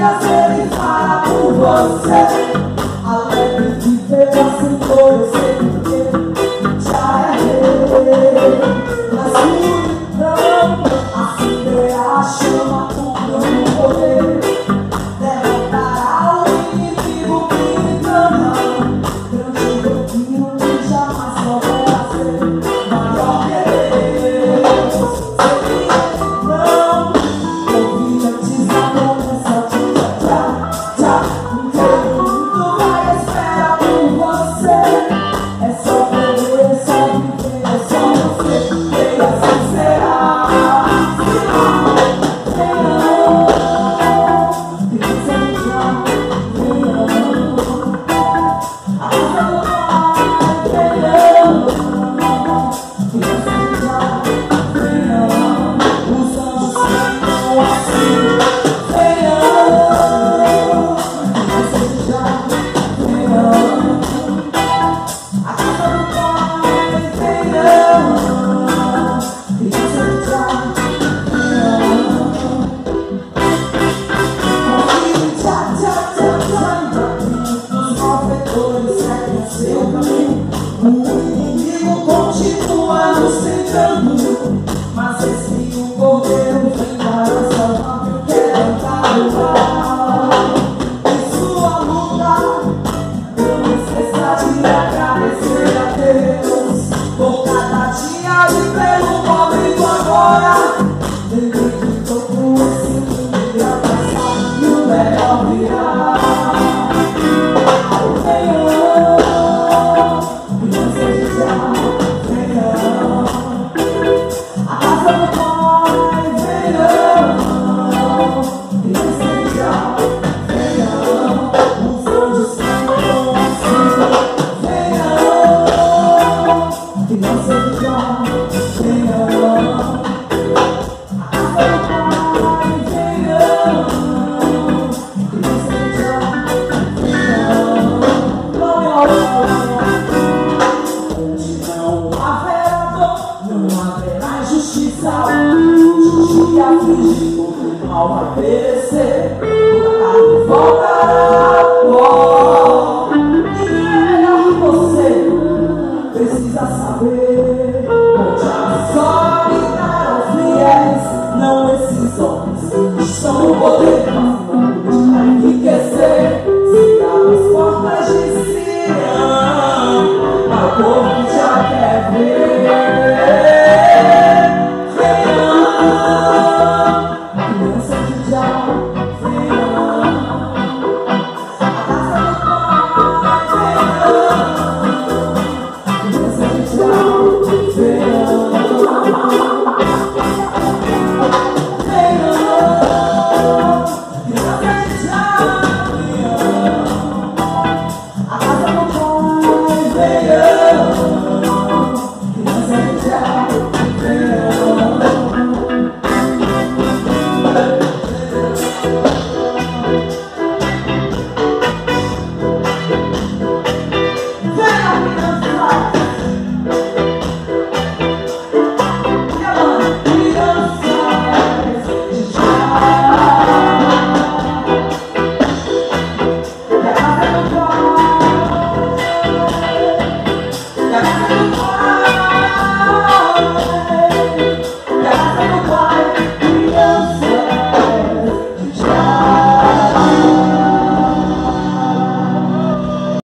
prazer em falar por você. Alegre de ver assim foi, eu sei porque já errei. Na escuridão, acender a chama com meu poder. Derrotar o inimigo que me trama. Grande pouquinho que jamais poderá ser maior que Deus. Sei que não ouvi antes da promessa de tchá. Todo mundo vai esperar por você. É só querer, é só viver, é só você. Queira assim será. O inimigo continua nos tentando, mas esse o cordeiro vem para salvar. Eu quero cantar o mal em sua luta. Não esqueça de agradecer a Deus por cada dia e pelo momento agora. Ele que tocou esse mundo ia passar e o melhor virá.